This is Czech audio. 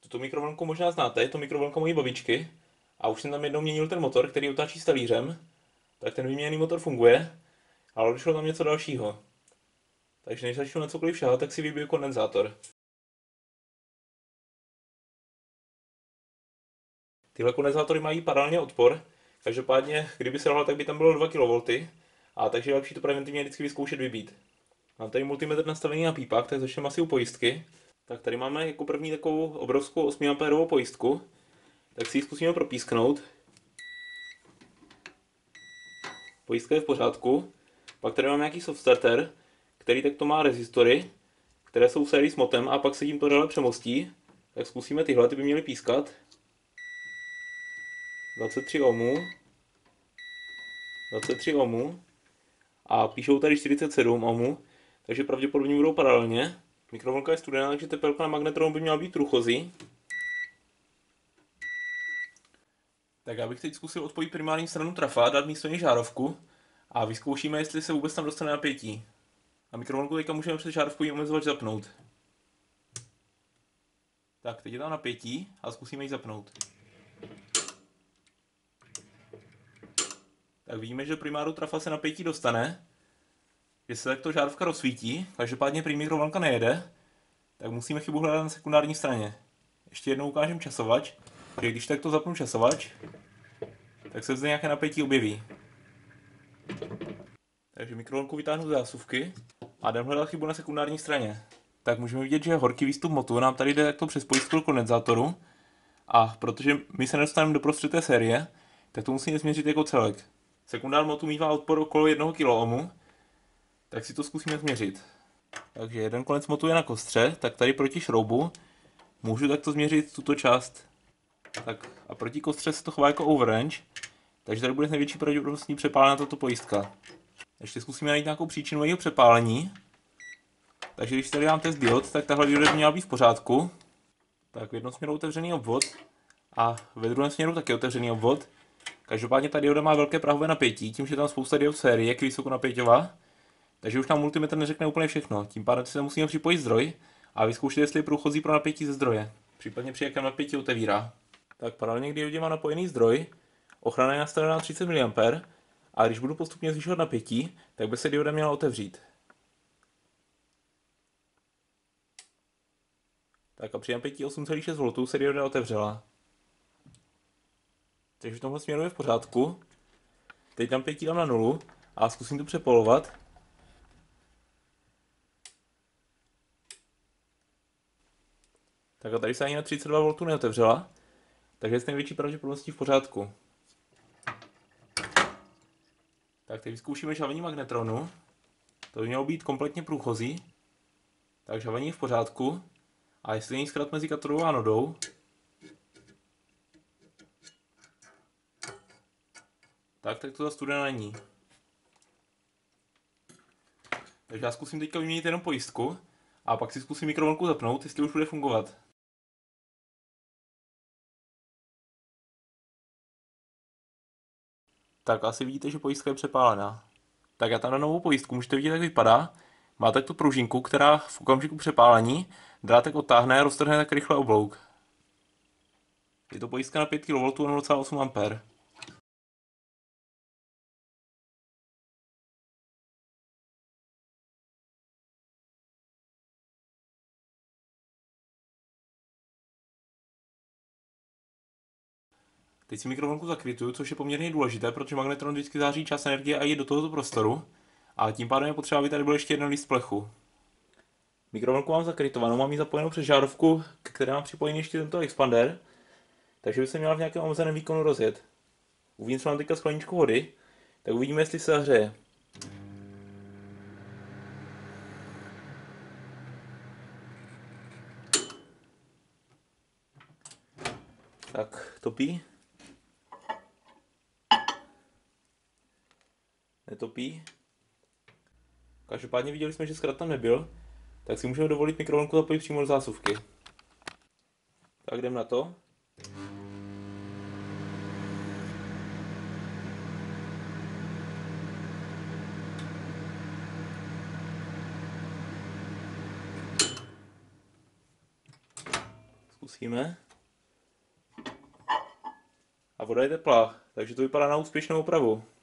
Tuto mikrovlnku možná znáte, je to mikrovlnka mojí babičky. A už jsem tam jednou měnil ten motor, který otáčí s talířem. Tak ten vyměněný motor funguje, ale došlo tam něco dalšího. Takže než začnu na cokoliv šahat, tak si vybiju kondenzátor. Tyhle kondenzátory mají paralelně odpor, každopádně, kdyby se dalo, tak by tam bylo 2 kV, a takže je lepší to preventivně vždycky vyzkoušet vybít. Mám tady multimetr nastavený na pípák, tak začneme asi u pojistky. Tak tady máme jako první takovou obrovskou 8 A pojistku, tak si ji zkusíme propísknout. Pojistka je v pořádku. Pak tady máme nějaký soft starter, který takto má rezistory, které jsou v sérii s motem a pak se tím to dále přemostí. Tak zkusíme tyhle, ty by měly pískat. 23 ohmů. 23 ohmů. A píšou tady 47 ohmů, takže pravděpodobně budou paralelně. Mikrovlnka je studená, takže tepelka na magnetronu by měla být průchozí. Tak já bych teď zkusil odpojit primární stranu trafa, dát místo něj žárovku a vyzkoušíme, jestli se vůbec tam dostane napětí. A mikrovlnku teďka můžeme přes žárovkový omezovač zapnout. Tak, teď je tam napětí a zkusíme ji zapnout. Tak vidíme, že do primáru trafa se napětí dostane, že se takto žárovka rozsvítí, každopádně prý mikrovlnka nejede, tak musíme chybu hledat na sekundární straně. Ještě jednou ukážem časovač, že když takto zapnu časovač, tak se zde nějaké napětí objeví. Takže mikrovlnku vytáhnu z zásuvky a jdem hledat chybu na sekundární straně. Tak můžeme vidět, že horký výstup motu nám tady jde takto přes pojistku kondenzátoru a protože my se nedostaneme do prostřed té série, tak to musíme změřit jako celek. Sekundár motu mívá odpor okolo 1 kOhmu, tak si to zkusíme změřit. Takže jeden konec motu je na kostře, tak tady proti šroubu můžu takto změřit tuto část. Tak a proti kostře se to chová jako overrange, takže tady bude s největší pravděpodobností přepálena tato pojistka. Ještě zkusíme najít nějakou příčinu jejího přepálení. Takže když tady dám test diod, tak tahle dioda by měla být v pořádku. Tak v jednom směru otevřený obvod a ve druhém směru taky otevřený obvod. Každopádně ta dioda má velké prahové napětí, tím, že tam spousta diod v sérii, jak vysokonapěťová. Takže už nám multimetr neřekne úplně všechno. Tím pádem si musíme připojit zdroj a vyzkoušet, jestli je průchozí pro napětí ze zdroje. Případně při jakém napětí otevírá. Tak paralelně k diodě má napojený zdroj. Ochrana je nastavená na 30 mA a když budu postupně zvyšovat napětí, tak by se dioda měla otevřít. Tak a při napětí 8,6 V se dioda otevřela. Takže v tomhle směru je v pořádku. Teď napětí dám na 0 a zkusím to přepolovat. Tak a tady se ani na 32 V neotevřela, takže je s největší pravděpodobností v pořádku. Tak teď vyzkoušíme žhavení magnetronu. To by mělo být kompletně průchozí. Tak žhavení je v pořádku. A jestli není zkrat mezi katodou a anodou, tak to ta studena není. Takže já zkusím teďka vyměnit jenom pojistku a pak si zkusím mikrovlnku zapnout, jestli už bude fungovat. Tak asi vidíte, že pojistka je přepálená. Tak já tam na novou pojistku, můžete vidět, jak vypadá. Má tak tu pružinku, která v okamžiku přepálení drátek odtáhne a roztrhne tak rychle oblouk. Je to pojistka na 5 kV a 0,8 A. Teď si mikrovlnku zakrytuju, což je poměrně důležité, protože magnetron vždycky září čas energie a jde do tohoto prostoru. A tím pádem je potřeba, aby tady byl ještě jeden list plechu. Mikrovlnku mám zakrytovanou, mám ji zapojenou přes žárovku, k které mám připojený ještě tento expander, takže by se měla v nějakém omezeném výkonu rozjet. Uvnitř mám teďka skleničku vody, tak uvidíme, jestli se zahřeje. Tak, topí. Netopí. Každopádně viděli jsme, že zkrat tam nebyl, tak si můžeme dovolit mikrovlnku zapojit přímo do zásuvky. Tak jdem na to. Zkusíme. A voda je teplá, takže to vypadá na úspěšnou opravu.